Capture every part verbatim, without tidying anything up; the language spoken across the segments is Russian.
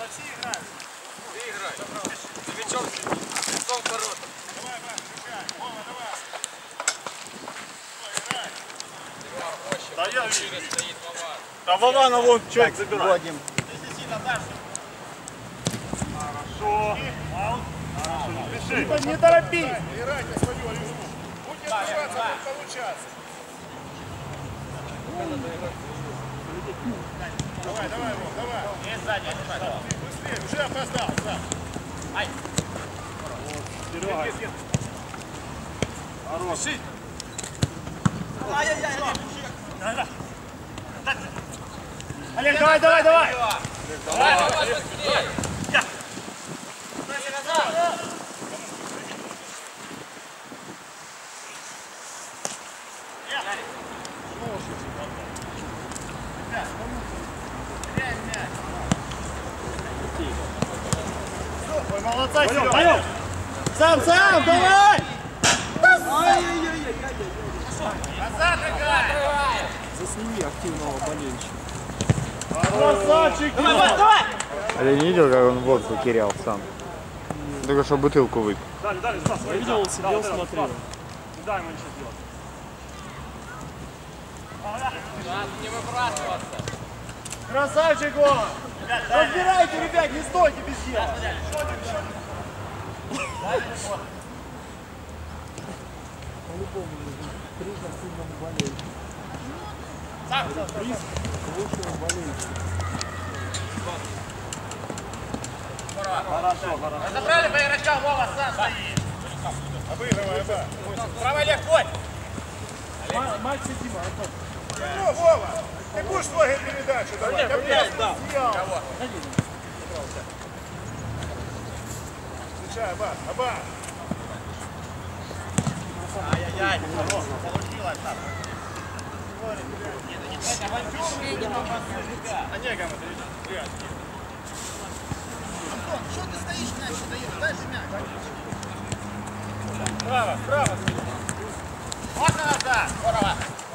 все играют. Ты играй. Новичок лицом к воротам. Давай, Маш, включай. Вова, давай. Играй. Да я вижу. Стоит Вова. Да Вована вон человек забирает. Вводим. Если сильно дальше. Хорошо. Пиши. Не торопись. Играйте свою игру. Будьте стараться, будет получаться. Давай, давай, Вов, давай. Есть сзади, не сзади. Быстрее, уже опоздал, сам. Ай. Серега. Хорош. Ай-яй-яй, Олег. Олег, давай, давай, давай. Давай, давай, быстрее. Ой, молодца, Серега. Сам, сам, давай. назад играй. Засними активного болельщика. Красавчик. Давай, давай, давай. А я не видел, как он водку терял сам. Только что бутылку выпил. Дали, дали, Стас, Я видел, он сидел, смотрел. Не дай ему ничего делать. Да, не выбрасываться. Красавчик, Вова. Разбирайте, ребят, не стойте без дела. По-любому нужен приз активному болельщику. Сам. Приз к лучшему болельщику. Хорошо, хорошо. Разобрали по игрокам, Вова сам стоит. Обыгрывай, да. Правый Олег, ходь. Макс и Дима, Антон. Ну, Вова, ты будешь свою передачу давать? Опять да. съел. Встречай, Аба, Аба. Ай-яй-яй. Получилось там. Онегом это реально. Антон, что ты стоишь, мяч даешь? Дай же мяч. Справа, справа. Можно назад. Здорово.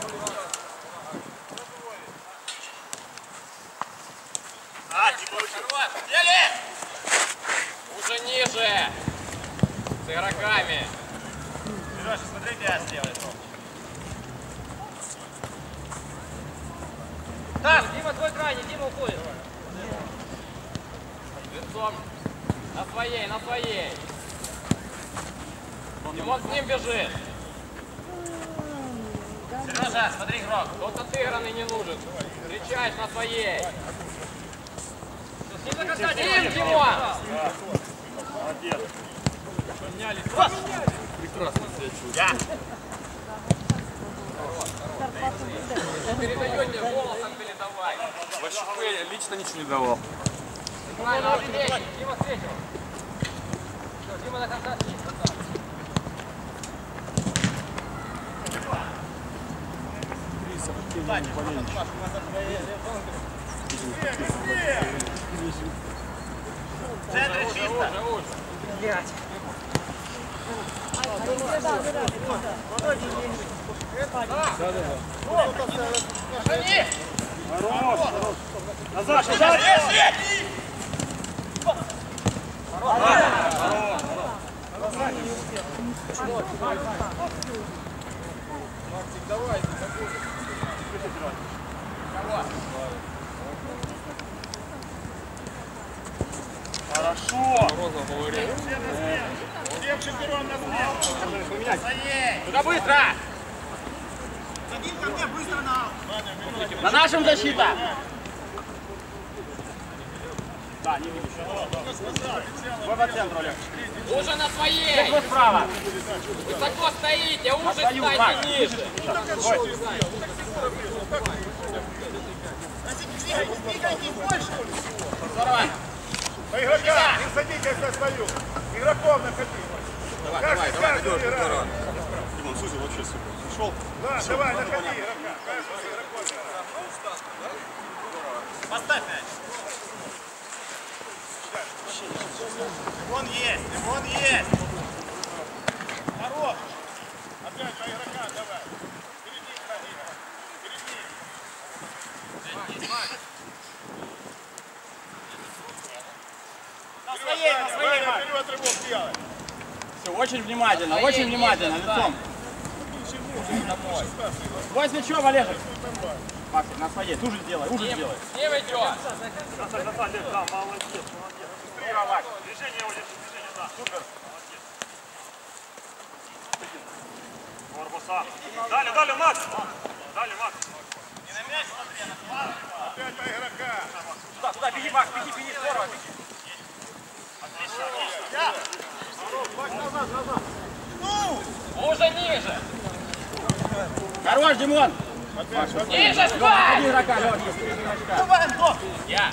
А, не получил. Дели! Уже ниже. С игроками. Сережа, смотри, где я сделаю. Так, Дима, твой крайний, Дима уходит. Лицом. На своей, на своей. Димон с ним бежит. Сережа, смотри, игрок. Тот отыгранный не нужен. Встречаешь на своей. Не закатать, Дим, Димон! Молодец. Прекрасно себя чувствую. Я. Передаете голосом передавай. Вообще, я лично ничего не давал. Правильно, встречи. Дима встретил. Все, Дима на конца. Приз активному болельщику. В центре чисто. Уже, уже. Шани! Хорош, хорош. Назад, назад. Максик, давай, хорошо. Всем чемпионам на смену. Туда быстро! Садим ко мне быстро на На нашем защита! Да, не видишь. Вы по центру, Олег. Уже на своей. Вы справа! Высоко стоите, уже свою, встаньте Макс. ниже. Здорово! По игрокам, не садитесь на свою. Игроков находи. Давай, Каждый, давай, каждый давай, играет. Димон, Димон, слушай, вообще супер. Шел. Да, давай, находи игрока. Каждый игроков играет. Поставь мяч! Вон есть, вон есть! Хорош. Опять по игрокам давай. Впереди ходи. Впереди. На своей, на своей, Ваня, Макс. вперед рывок делай. Все, очень внимательно, очень внимательно, лицом. Твой с мячом, Олежек. Макс, на своей, туже сделай, уже сделай. С ним идет. Быстрее, Макс. Движение его держи, движение, да. Супер. Корпуса. Дали, дали, Макс. Дали, Макс. Не на мяч смотри, на фланг. Опять на игрока. Туда, туда, беги, Макс, беги, беги, здорово, беги. Уже ниже. Хорош, Димон. Ниже, спай! Один игрока, Лёш, есть три игрока. Давай, Антон. Я.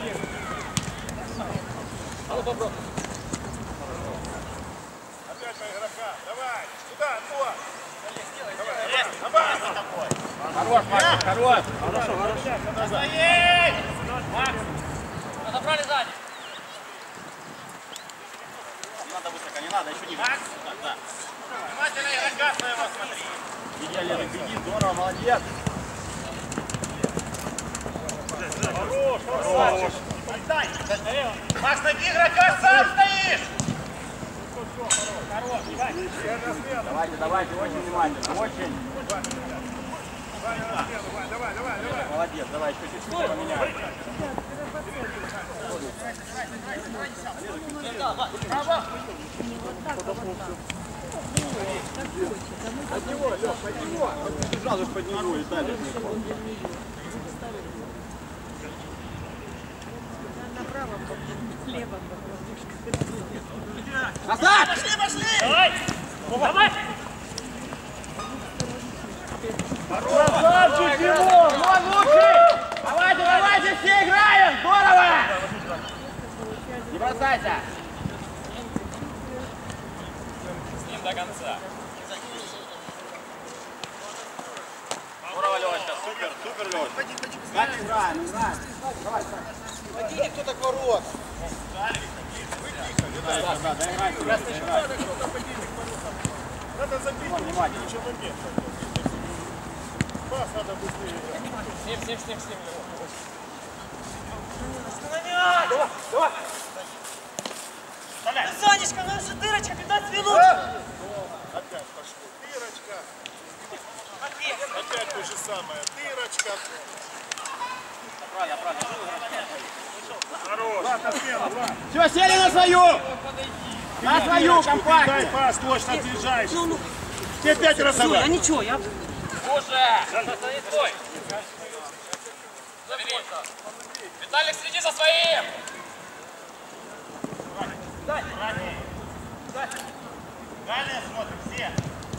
Опять на игрока. Давай. Сюда, Антон. Хорош, Макс, хорош. На своей. Разобрали сзади. Не надо высоко, не надо, еще ниже. Макс. Да. Внимательно игрока своего смотри. Беги, Олежек, беги, здорово, молодец. Хорош, хорош. Отдай. Макс, найди игрока, сам стоишь. Давайте, давайте, очень внимательно, очень. Давай, давай, давай, давай. Молодец, давай, еще чуть-чуть поменяем. Под него, Лёш, под него. Бежал же под него и дали. Назад! Пошли, пошли. Давай. Давай. Красавчик, Димон! Он лучший! Давайте, давайте, все играем! Здорово! Не бросайся! С ним до конца. Здорово, Лёшка, супер, супер, Лёшка. Как играем, играем. Давай, Подъедет кто-то к ворот. да, да, доиграй, доиграй. Надо забить, Внимательно. ничего нет. Пас надо быстрее. С ним, с ним, с ним, с ним. Санечка, у нас же дырочка, пятнадцать минут. Опять пошло. Дырочка. Опять то же самое. Дырочка. Хорош. Ладно, смело, ладно. Все, сели на свою! На свою Дай компактию! пас, точно отъезжаешь. Тебе пять раз давай. Ничего, я... Уже. Это не твой. Забери. Виталик, следи за своим. Далее смотрим, все.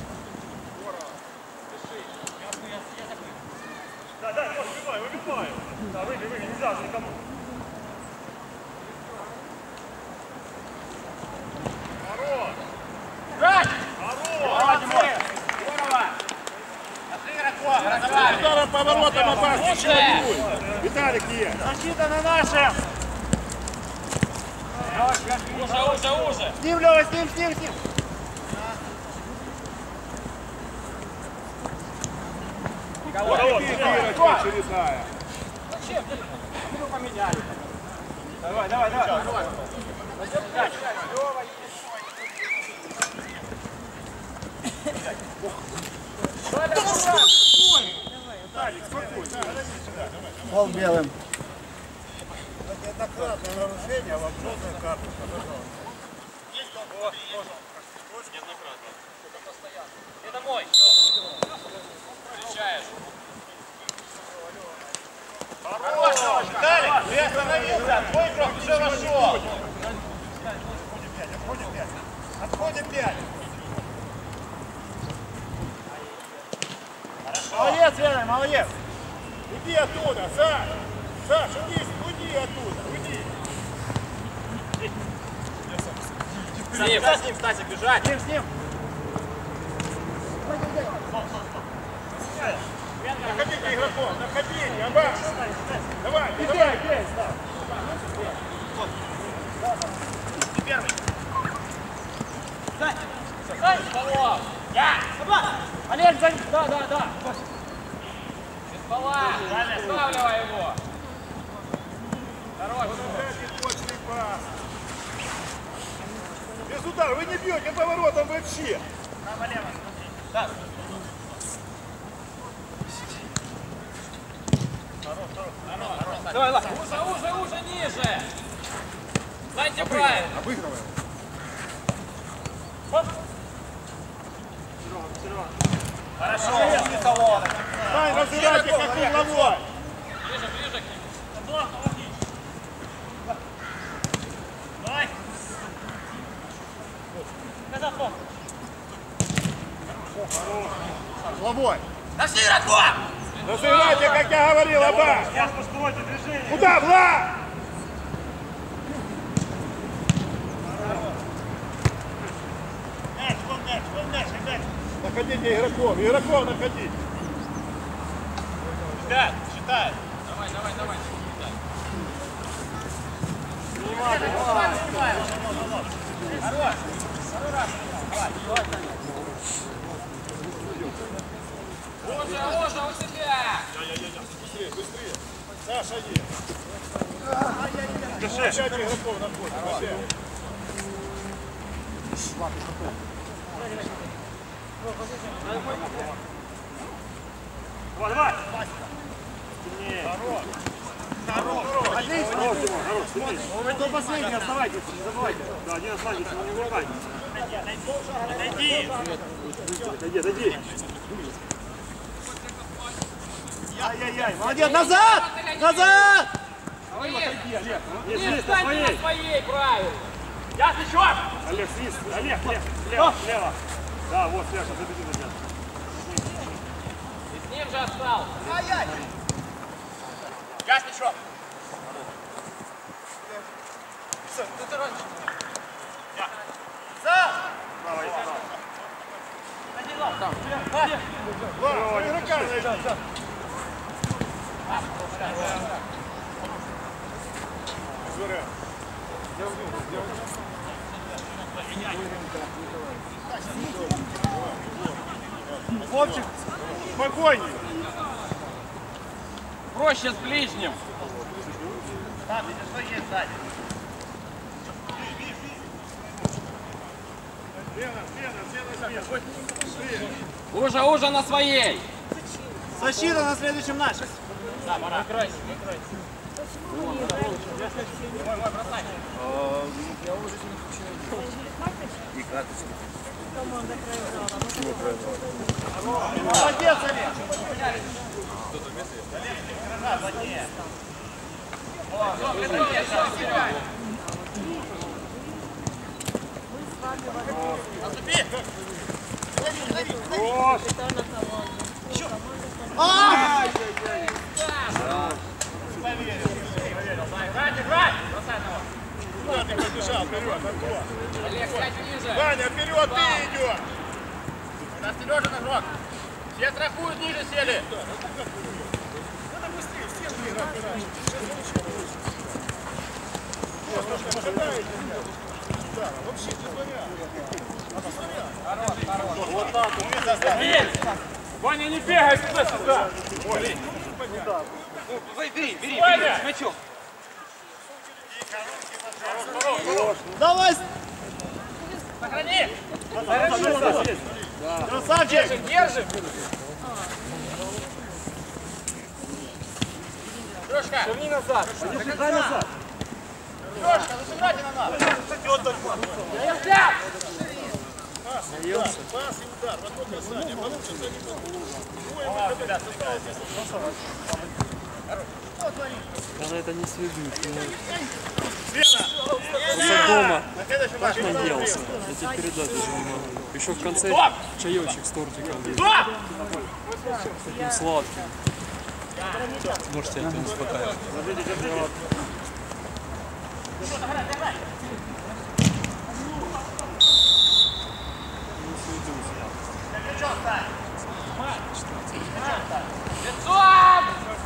Да, да, выбивай, выбивай. Да, выбей, выбей, нельзя же никому. Хорош. Брать! Хорош. Здорово! Пошли игроков, разобрали. Ударом поворотом опасный. Лучше. Виталик есть. Защита на нашем. Уже, уже, уже. С ним, Лёва, с ним, с ним, с ним. Вот дырочка очередная. Мы поменяли. Давай, давай, давай. Виталик, спокойно. Пол белым. Неоднократное нарушение, вам желтая карта. Это мой. Встречаешь. Далее, ты остановился. Твой игрок уже вошел. Отходим пять. Отходим пять. Молодец, Вена, молодец. Уйди оттуда, Саш. Саш, уйди, уйди оттуда, уйди. С ним. С ним, Стасик, бежать. С ним, с ним. Находите игроков, находите, Аббас. Давай, давай. Первый. Беспалов. Я. Олег, за... да, да, да. Беспалов. Ставливай его. Хорош. Опять неточный пас. без удара, вы не бьете поворотом вообще. Право-лево, смотри. Да. Давай, ладно. Уже, уже, уже, ниже. Станьте правильно. Обыгрываем. Хорошо. Стань, разбирайте, как угловой. Ближе, ближе к ним. Давай. Угловой. Нашли игроков! Разыграйте, как я говорил, Аба. Ясно, что это движение. Куда, Влад? Мяч, вон мяч, вон мяч, опять. Находите игроков, игроков находите. Пять, считай. Давай, давай, давай. Хорош. Уже, уже, у себя. Быстрее, быстрее. Саша, иди. Дыши. Пять игроков находит. Опять. Давай, давай. Сильнее. Хорош. Хорош. Отлично. Хорош, Димон, хорош. Сильнее. Кто последний, оставайтесь, не забывайте. Да, один останется, но не вырывайте. Отойди. Отойди, отойди. Ай-яй-яй, молодец, назад! Назад! Не Здесь, на встаньте своей. на своей, правильно. Ясно, еще? Олег, свист. Олег, Олег, лево, лево. Да, вот, Леша, забеги на тебя. И с ним же остался. Ясно, что? Давай, Влад, игрока найди. Зуря. Хлопчик, спокойней. Проще с ближним. Да, видишь, что есть сзади. Лена, Лена, Лена, Лена. Уже, уже на своей. Защита на следующем нашем. Да, пора. Молодец, Олег. Наступи! Хорош. Играть, играть. Бросай одного. Куда ты побежал? Вперед, Антон. Олег, сядь ниже. Ваня, вперед ты идешь. У нас Сережа игрок. Все страхуют, ниже сели. Надо быстрее, все же играть раньше. Немножко нападаете. Да, вообще не звонят. Вот так, умей заставить. Ваня, не бегай сюда-сюда. Бери, бери, бери, с мячом. Давай! Сохрани. Красавчик! Держим, держим. Сережка. Верни назад! Дай назад! Сережка, зажимайте на нас. Пас и удар, пас и удар. Вот это касание. Получится не будет. Она это не сведут. Лена! Дома На следующем так матче наелся. Я тебе передать даже не могу. Еще в конце чаечек с тортиком есть. Таким сладким. Можете это не успокаивать. Лицом!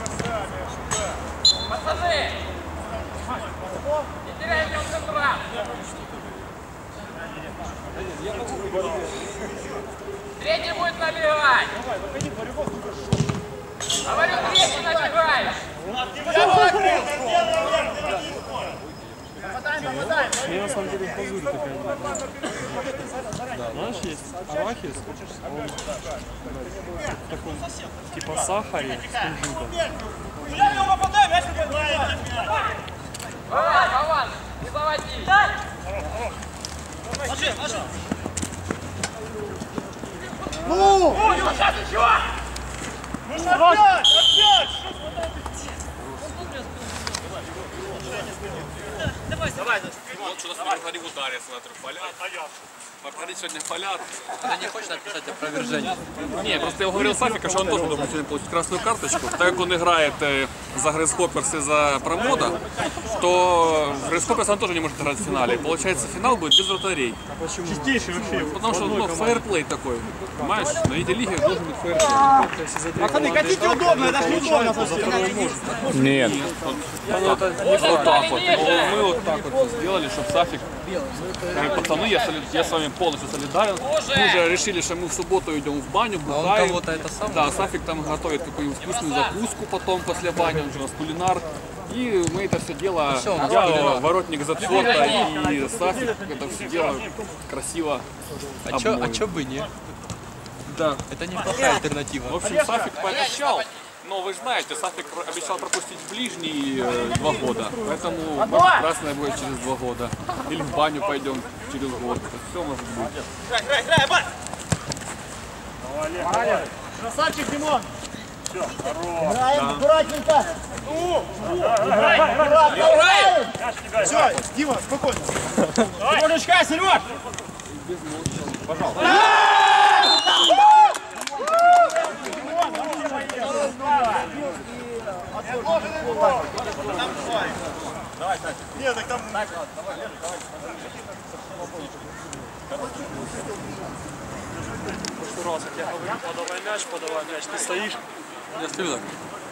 Пацаны! Не теряйте концентрацию! Третий будет набегать! Говорю, третий набегаешь! Мне на самом деле глазурь такая нравится. Да, знаешь, есть арахис, он в таком типа сахаре с кунжутом. Вован, Вован, не заводи! Ну! Сейчас еще! Ну опять! Опять! Вот что-то смотри, в ударе, смотрю, полят. Повторить сегодня полят. Ты не хочешь написать опровержение? Не, просто я говорил Сафика, что он тоже должен сегодня получить красную карточку. Так как он играет э, за Грейсхопперс и за промода, то Грейсхопперс он тоже не может играть в финале. И получается, финал будет без вратарей. Почему? Чистейший вообще. Потому что ну, фейерплей такой. Понимаешь? На этой лиге должен быть фейерплей. Пацаны, катите удобно, это ж неудобно совсем. Нет. Ну, это не вот так вот. Мы вот так вот сделали, чтобы Сафик... Говорит, пацаны, я, соли... я с вами полностью солидарен. Мы уже решили, что мы в субботу идем в баню, бухаем. кого-то это сам? Да, Сафик там готовит какую-нибудь вкусную закуску потом после бани, он же у нас кулинар. И мы это все дело, Все, у нас я кулинар. воротник зацвета и Сафик это все дело красиво А чё, а обмоем. чё бы не? Да. Это неплохая В альтернатива. общем, Сафик пообещал, но вы же знаете, Сафик про- обещал пропустить ближние э, два года, поэтому может, красная будет через два года. Или в баню пойдем через год. Все может быть. Красавчик, Димон! Все, играем аккуратненько! Аккуратно играем! Все, Дима, спокойно! Немножечко, Сереж! Нет, так там... В прошлый раз, как я говорю, подавай мяч, подавай мяч, ты стоишь. Я стою так.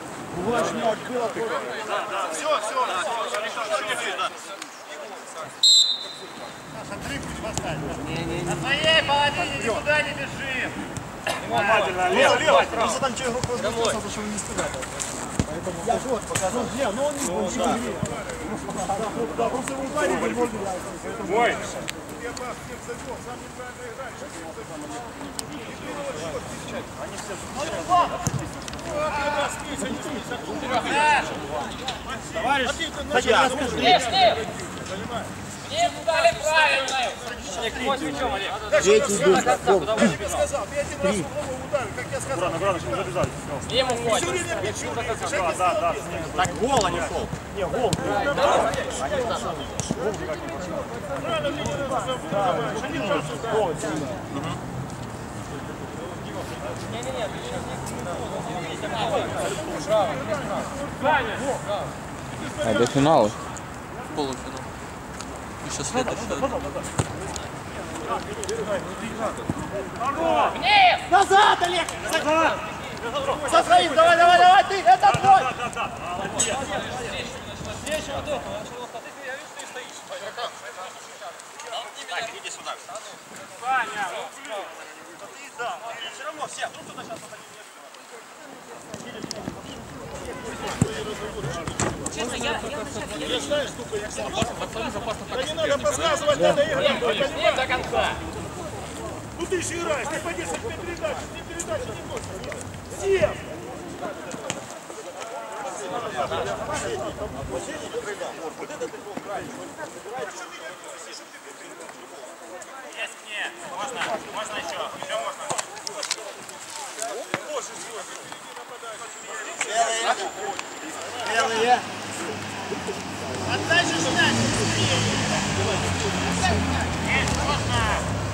Все, все, на твоей половине никуда не бежим! Внимательно, лево, лево. Просто там человек вопрос за что не стыдно. Поэтому я вот показал. Не, но он не был в игре. Да, просто его ударили, можно. Ой. Товарищ, Слышь, ты! Мне дали правильно! Вот мячом, Олег. третий был. До конца, куда вы? Три. Аккуратно, аккуратно, чтобы завязали. И ему хватит. Да, да, да. Так гол, а не фол. Не, гол. А это финал. Полуфинал. Еще следующий. Назад, Олег! Со своим, давай, давай, давай, ты, это твой! Так, иди сюда. Саня, ну блин! Ты да, все равно все, вдруг кто-то сейчас Честно, я, я знаешь, сколько их Да не надо подсказывать, надо играть. Нет, до конца. Ну ты же играешь, ты по десять передач, ты передачи не можешь. Все! Есть мне. Можно, можно еще. Еще можно. Белые! Отдай же мяч! Есть, можно.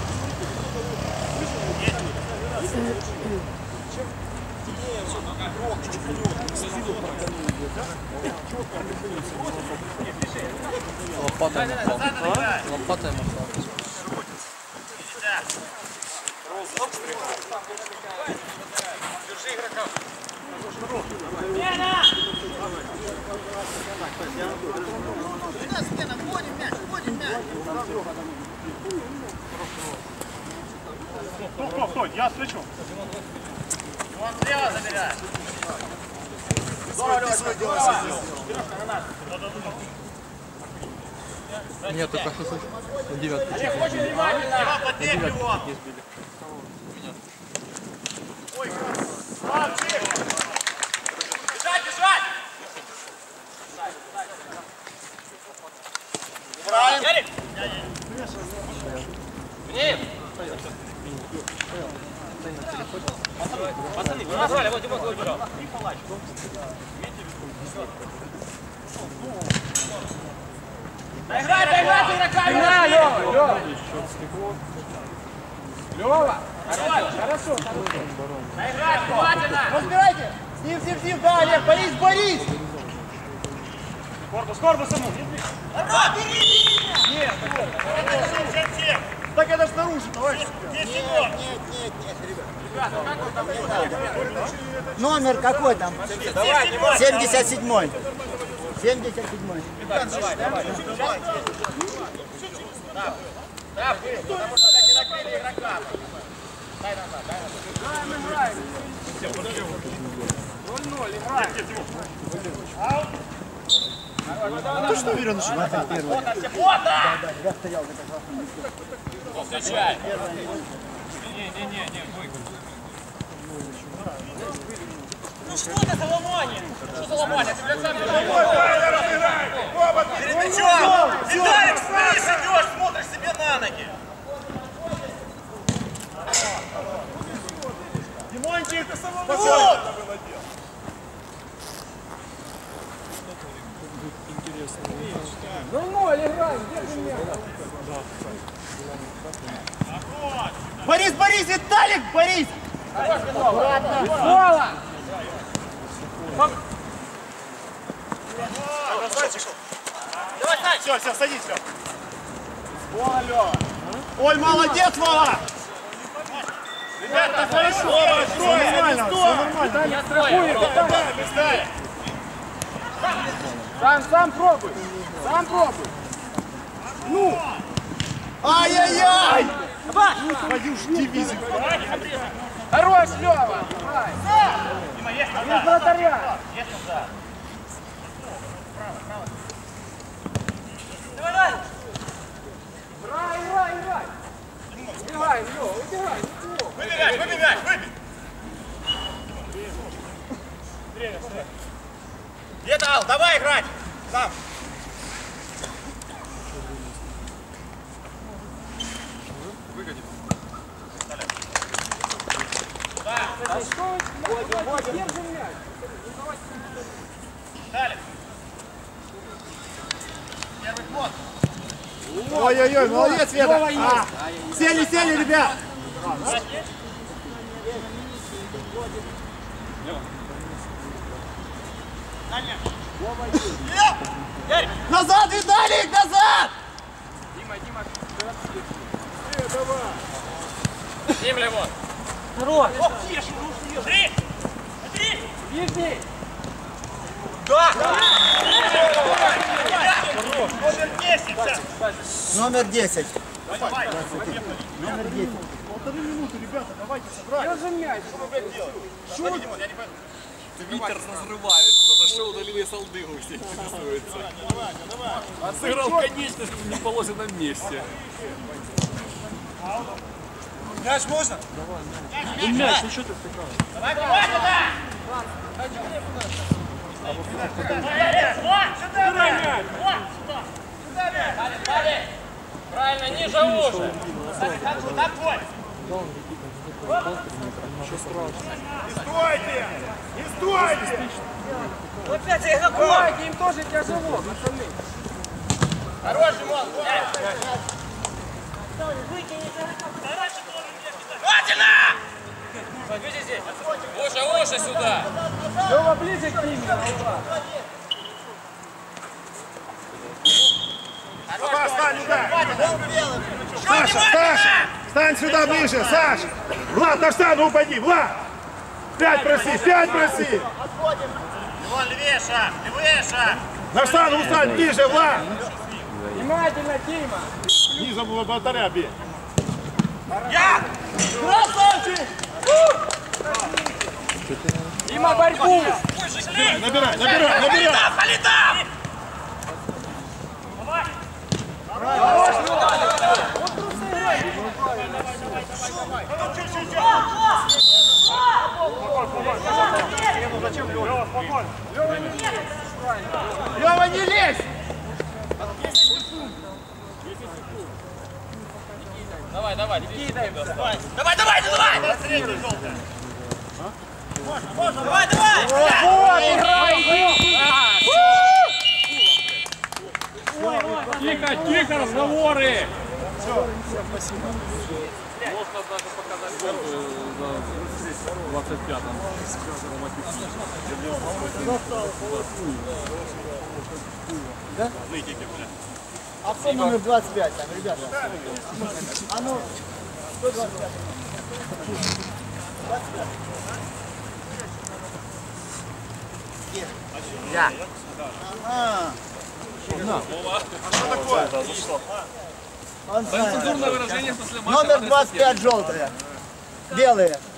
Лопатой махал. Лопатой махал. Держи игрока. Смена, вводим мяч, вводим мяч! Кто, кто, кто? Я слышу. Он слева забирает! Здорово, ты свое дело сделал! Нет, только что слышу. На девятку. Дима, подбей его! Бежать, бежать! Убираем! Ярик! Вниз! Пацаны, вы назвали, вот Димон убежал. Доиграй, доиграй, игрока! Играй, Лёва! Лёва! Хорошо, хорошо. Доиграй, внимательно! Разбирайте! С ним, с ним, с ним, да, Олег, Борис, Борис! Корпус, корпус ему! Народ, бери, бери! Нет, так это ж снаружи, товарищ! Нет, нет, нет, нет, ребят. Ребята, как он там летает? Номер какой там? семьдесят седьмой. семьдесят седьмой. Давай, давай. Да, да, потому что так не накрыли игрока. Дай назад, дай назад. Играем, играем. ноль ноль, играем. Ты что уверен, что это первый? Вот, вот, да! Да, я стоял на красном месте. Встречай. Не-не-не, выиграй. Ну что ты за ломание? Что за ломание? Ты, блядь, сам не Давай, разыграй! Оба, Перед мячом! Виталик, вниз идешь, смотришь себе на ноги! Димончик, ты самому Вот! Ну ноль, играем, держи меня. Борис, Борис, Виталик, Борис! Аккуратно! Гола! Давай, Сань! Все, все, садись, все. Гола, Лёва! Ой, молодец, Вова! Ребята, хорошо! Все нормально, все нормально. Я страхую, Сам, сам пробуй. Сам пробуй. Ну! Ай-яй-яй! Твою ж дивизию. Хорош, Лёва. Дима, есть Без назад! вратаря. Есть назад! Играй, играй, играй. Убегай, Лёва, убегай. Выбегай, выбегай, выбегай! Где-то, Ал, давай играть! Сам! Выгоди. Держи мяч. Далее! Первый ход! Ой-ой-ой, молодец, Веда. А, сели, сели, ребят. Назад, Виталик, назад! Дима, Дима. Дим, Левон! Хорош. Ох, ешь, ну Три! Три! Бежи. Да! Номер десять! Номер десять. Давай! Номер десять. Полторы минуты, ребята, давайте собрать. Держи мяч. Смотри, Димон, я не понимаю. Твиттер разрывается, за что удалили Салдыгу, все интересуются. Отыграл конечность в неположенном месте. Мяч можно? Ну мяч, ну что ты втыкаешь? Давай, давай, сюда! Сюда мяч! Сюда мяч! Правильно, ниже уши! Такой! Не стойте! Не стойте! Опять игроков! Давайте, им тоже тяжело, пацаны. Хороший мол! Хватина! Видите здесь? Уши, уши сюда! Лёва, ближе к ним. Давай, стань сюда! Саша, Саша! Стань сюда ближе, Саша! Влад, на штану упади, Влад! Пять проси, пять проси! Левон, левее шаг, левее шаг! На штану устань ближе, Влад! Внимательно, Дима. Низом у вратаря бей. Я! Красавчик! Дима, борьбу. Набирай, набирай, набирай! Халитов, Халитов! давай, кидай. Давай, давай, давай! Давай, давай! Тихо, тихо, разговоры! Можно даже показать гол за двадцать пятом. Да? А кто номер двадцать пять там, ребята? А ну, кто двадцать пять? Я. А, он знает. Цензурное выражение в смысле матча. Номер двадцать пять желтая. Белые.